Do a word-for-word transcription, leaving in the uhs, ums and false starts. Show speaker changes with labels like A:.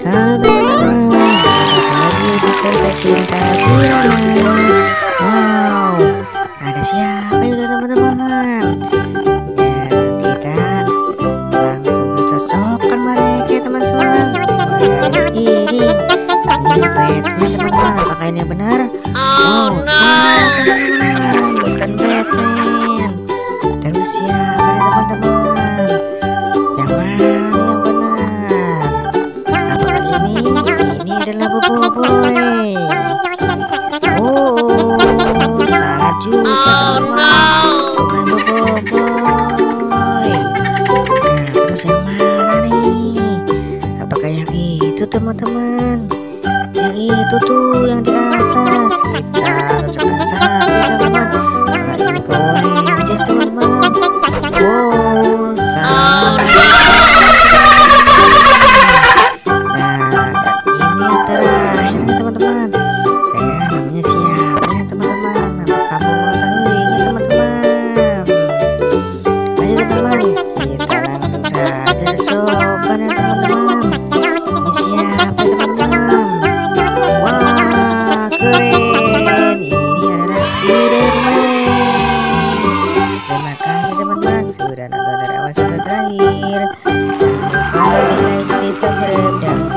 A: Halo teman-teman, balik lagi di Kompleks Cinta Kirana. Wow, ada siapa itu teman-teman? Ya, kita langsung cocokkan mereka teman-teman. Wah, ini ini Batman teman-teman, apakah ini benar? Oh, salah teman-teman, bukan Batman. Terus siapa nih teman-teman? Yang mana nih yang benar? Apakah ini? Ini adalah Boboiboy. Oh, salah juga teman-teman, bukan Boboiboy. Nah, terus yang mana nih? Apakah yang itu teman-teman? Yang itu tuh yang di atas. Kita cocokkan saja teman-teman. Nah, ini boleh aja teman-teman. Oh, salah. Nah, dan ini yang terakhir nih teman-teman. Kira namanya siapa nih teman-teman? Apa kamu mengetahuinya teman-teman? Ayo teman-teman, kita langsung saja cocokkan ya teman-teman. Ini siapa teman-teman? Wah, keren. Ini adalah Spiderman. Terima kasih teman-teman sudah nonton dari awal sampai terakhir. Jangan lupa di like, di subscribe, dan